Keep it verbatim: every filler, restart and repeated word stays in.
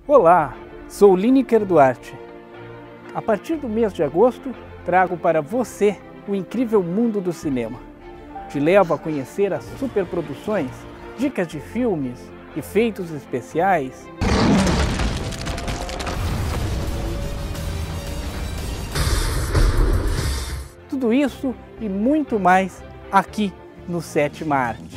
Olá, sou Lineker Duarte. A partir do mês de agosto, trago para você o incrível mundo do cinema. Te levo a conhecer as superproduções, dicas de filmes, efeitos especiais. Tudo isso e muito mais aqui no Sétima Arte.